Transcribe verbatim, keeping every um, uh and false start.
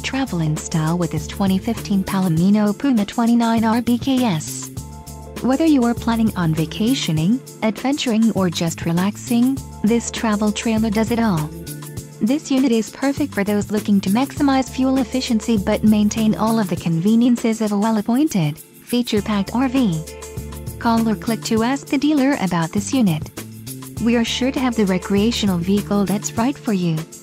travel in style with this twenty fifteen Palomino Puma twenty-nine R B K S. Whether you are planning on vacationing, adventuring or just relaxing, this travel trailer does it all. This unit is perfect for those looking to maximize fuel efficiency but maintain all of the conveniences of a well-appointed, feature-packed R V. Call or click to ask the dealer about this unit. We are sure to have the recreational vehicle that's right for you.